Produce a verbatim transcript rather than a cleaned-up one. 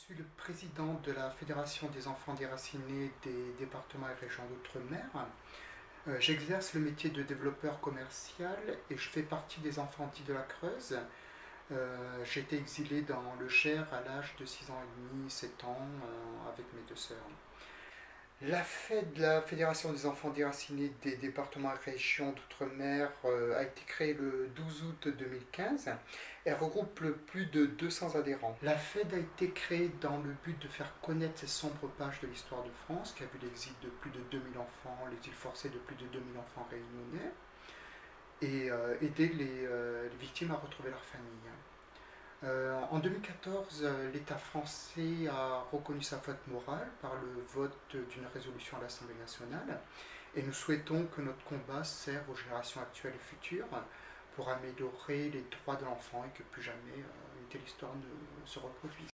suis le président de la Fédération des enfants déracinés des départements et régions d'outre-mer. Euh, J'exerce le métier de développeur commercial et je fais partie des enfants dits de la Creuse. Euh, J'ai été exilé dans le Cher à l'âge de six ans et demi, sept ans, euh, avec mes deux sœurs. La fête de la Fédération des enfants déracinés des départements et régions d'outre-mer euh, a été créée le douze août deux mille quinze. Elle regroupe plus de deux cents adhérents. La fête a été créée dans le but de faire connaître ces sombres pages de l'histoire de France, qui a vu l'exil de plus de deux mille enfants, l'exil forcé de plus de deux mille enfants réunionnais, et euh, aider les, euh, les victimes à retrouver leur famille. Euh, en deux mille quatorze, l'État français a reconnu sa faute morale par le vote d'une résolution à l'Assemblée nationale et nous souhaitons que notre combat serve aux générations actuelles et futures pour améliorer les droits de l'enfant et que plus jamais euh, une telle histoire ne se reproduise.